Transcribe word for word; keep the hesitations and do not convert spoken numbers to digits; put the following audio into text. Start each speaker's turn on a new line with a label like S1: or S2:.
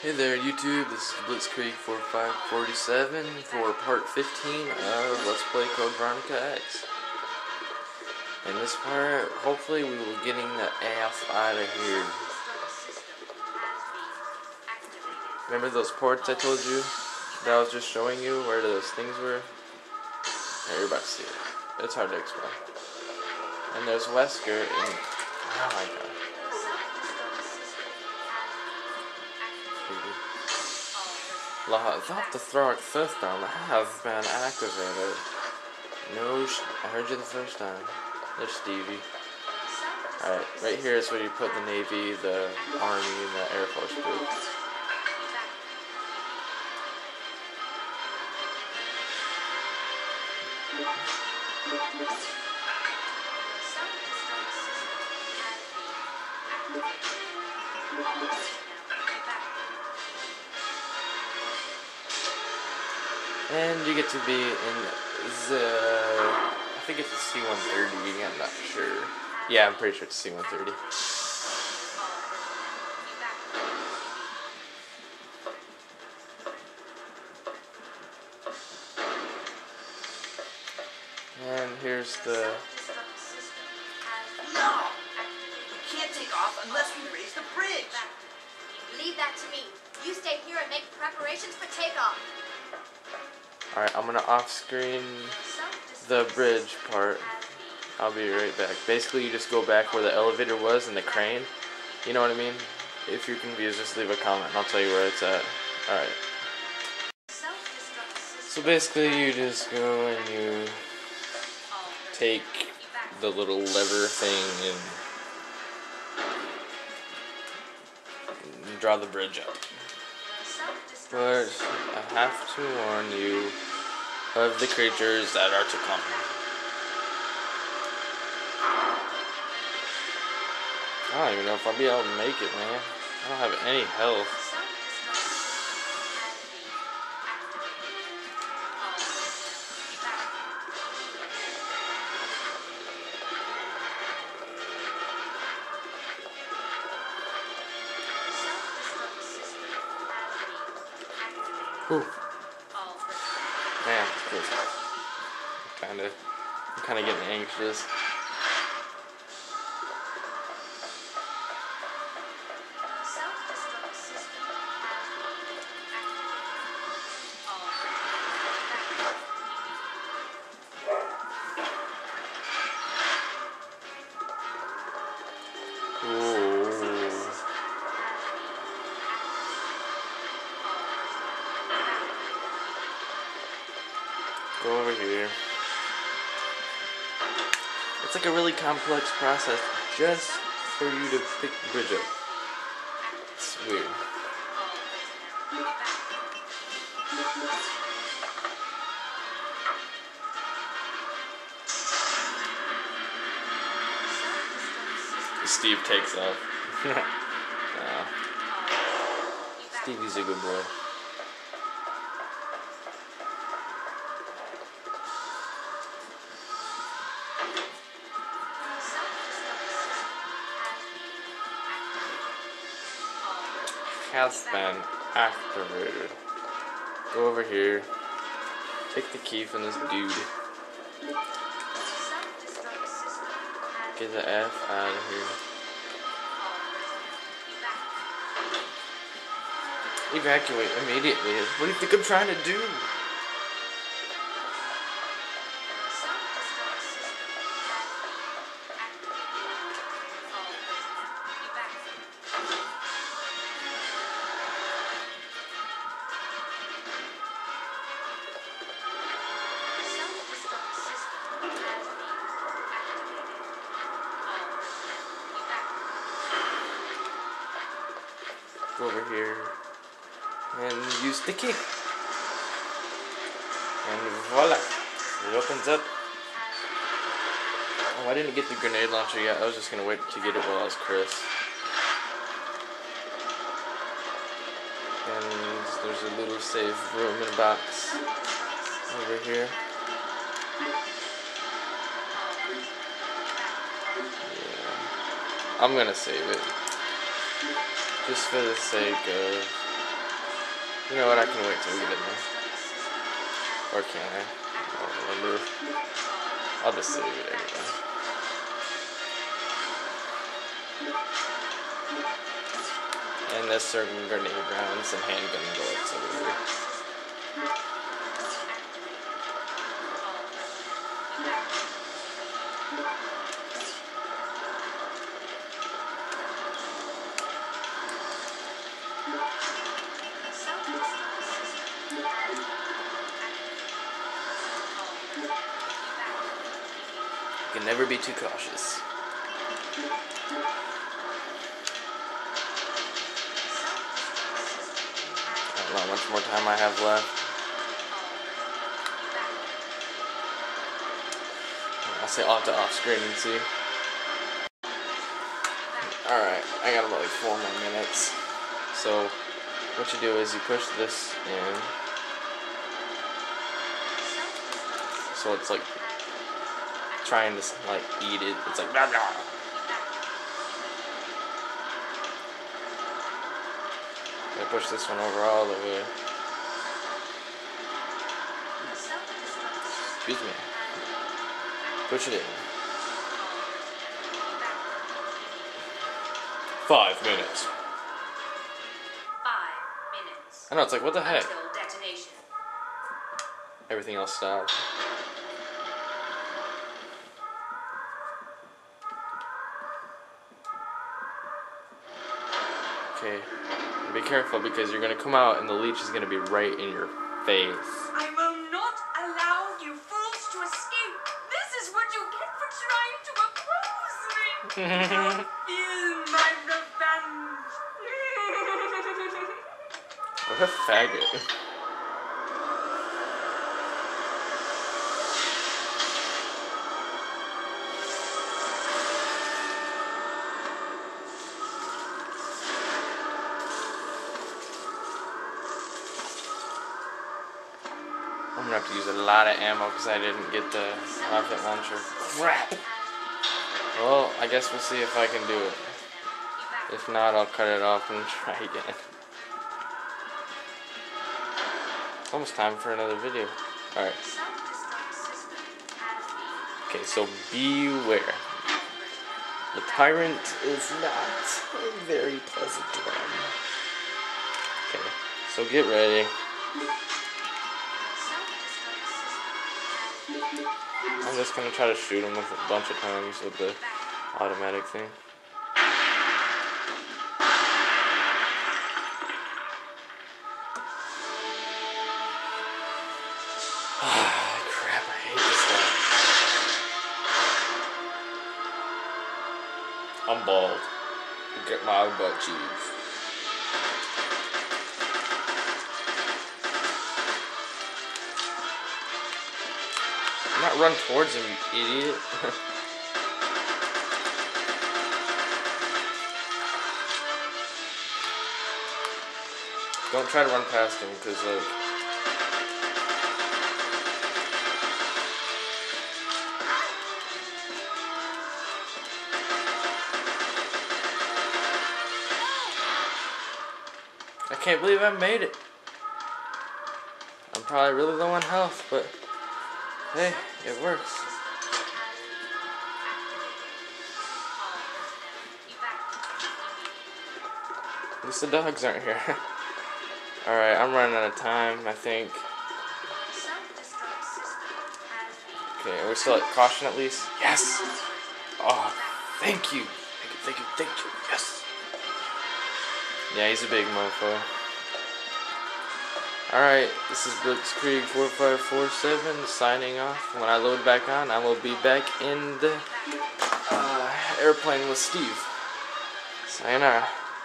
S1: Hey there YouTube, this is Blitzkrieg four five four seven for part fifteen of Let's Play Code Veronica X. In this part, hopefully we will getting the F out of here. Remember those ports I told you that I was just showing you where those things were? Yeah, you're about to see it. It's hard to explain. And there's Wesker and oh my god. La the Throg system has been activated. No, sh I heard you the first time. There's Stevie. Alright, right here is where you put the Navy, the Army, and the Air Force boots. And you get to be in the, I think it's the C one thirty, I'm not sure. Yeah, I'm pretty sure it's C one thirty. And here's the...
S2: No! We can't take off unless we raise the bridge!
S3: Leave that to me. You stay here and make preparations for takeoff.
S1: Alright, I'm gonna off-screen the bridge part. I'll be right back. Basically, you just go back where the elevator was and the crane. You know what I mean? If you're confused, just leave a comment and I'll tell you where it's at. Alright. So basically, you just go and you take the little lever thing and draw the bridge up. But I have to warn you of the creatures that are to come. I don't even know if I'll be able to make it, man. I don't have any health. Whew. Man, it's kind of, I'm kind of getting anxious. Ooh. Go over here. It's like a really complex process just for you to pick the bridge up. It's weird. Steve takes off. Nah. Stevie's a good boy. Has been activated. Go over here. Take the key from this dude. Get the F out of here. Evacuate immediately. What do you think I'm trying to do? Go over here and use the key. And voila, it opens up. Oh, I didn't get the grenade launcher yet. I was just gonna wait to get it while I was Chris. And there's a little safe room in a box over here. Yeah. I'm gonna save it. Just for the sake of You know what? I can wait till we get in there. Or can I? I don't remember. I'll just save it anyway. And there's certain grenade rounds and handgun bullets over here. You can never be too cautious. I don't know how much more time I have left. I'll say off to off screen and see. Alright, I got about like four more minutes. So, what you do is you push this in. So it's like trying to like eat it. It's like blah, blah. I push this one over all the way. Excuse me. Push it in. Five minutes.
S2: Five minutes.
S1: I know, it's like, what the heck?
S2: Until detonation.
S1: Everything else stopped. Okay. Be careful because you're gonna come out and the leech is gonna be right in your face.
S2: I will not allow you fools to escape. This is what you get for trying to oppose me. Now feel my revenge.
S1: What a faggot. I'm gonna have to use a lot of ammo because I didn't get the rocket launcher. Crap! Well, I guess we'll see if I can do it. If not, I'll cut it off and try again. It's almost time for another video. Alright. Okay, so beware. The tyrant is not a very pleasant one. Okay, so get ready. I'm just gonna try to shoot him with a bunch of times with the automatic thing. Crap, I hate this guy. I'm bald. Get my butt cheeks. Not run towards him, you idiot. Don't try to run past him, because, like... I can't believe I made it. I'm probably really low on health, but... hey, it works. At least the dogs aren't here. Alright, I'm running out of time, I think. Okay, are we still at caution at least? Yes! Oh, thank you! Thank you, thank you, thank you, yes! Yeah, he's a big mofo. Alright, this is Blitzkrieg four five four seven signing off. When I load back on, I will be back in the uh, airplane with Steve. Sayonara.